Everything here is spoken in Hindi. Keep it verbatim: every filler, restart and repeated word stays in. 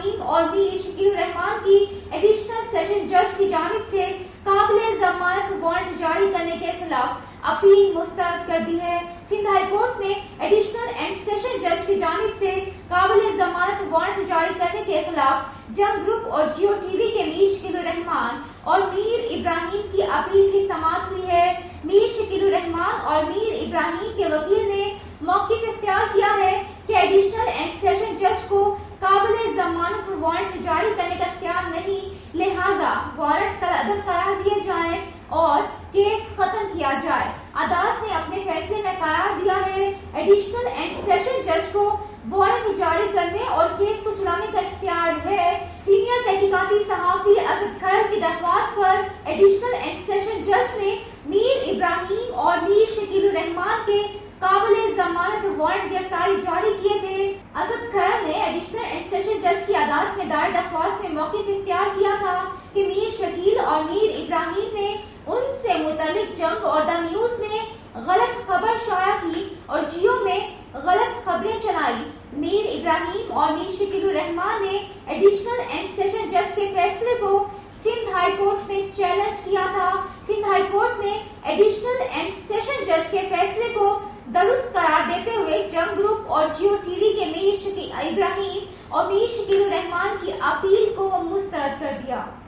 इब्राहिम और मीर शकील रहमान की एडिशनल सेशन जज की जानिब से काबिल जमानत वारंट जारी करने के खिलाफ अपील मुस्तरद कर दी है। सिंध हाई कोर्ट ने एडिशनल एंड सेशन जज की जानिब से काबिल जमानत वारंट जारी करने के खिलाफ जंग ग्रुप और जियो टीवी के मीर शकील रहमान और मीर इब्राहिम की अपील की समाअत हुई है। मीर शकील रहमान और मीर इब्राहिम के वकील ने मौक़िफ़ इख्तियार किया है कि एडिशनल एंड सेशन जज को काबिल जमानत वारंट जारी करने का इख्तियार नहीं, लिहाजा वारंट तरअदब करार दिए जाए और केस खत्म किया जाए। अदालत ने अपने फैसले में करार दिया है एडिशनल एंड सेशन जज को वारंट जारी करने और केस को चलाने का इख्तियार है। सीनियर तहकीकाती सहाफ़ी असद खरल की दरख्वास्त पर एडिशनल एंड सेशन जज ने मीर इब्राहिम और मीर शकील रहमान के काबिल जमानत वारंट गिरफ्तारी जारी किए थे। असद खरल ने एडिशनल एंड सेशन जज की अदालत में दायर दरख्वास्त में मौक़िफ़ इख्तियार किया था कि मीर शकील और मीर इब्राहिम ने उनसे मुतल्लिक जंग और द न्यूज में गलत खबर शाया की और जियो में गलत खबरें चलाई। मीर इब्राहिम और मीर शकील रहमान ने एडिशनल एंड सेशन जज के फैसले को सिंध हाई कोर्ट में चैलेंज किया था। सिंध हाई कोर्ट ने एडिशनल एंड सेशन जज के फैसले को दुरुस्त करार देते हुए जंग ग्रुप और जियो टीवी के मीर शकील इब्राहिम और मीर शकील रहमान की अपील को मुस्तरद कर दिया।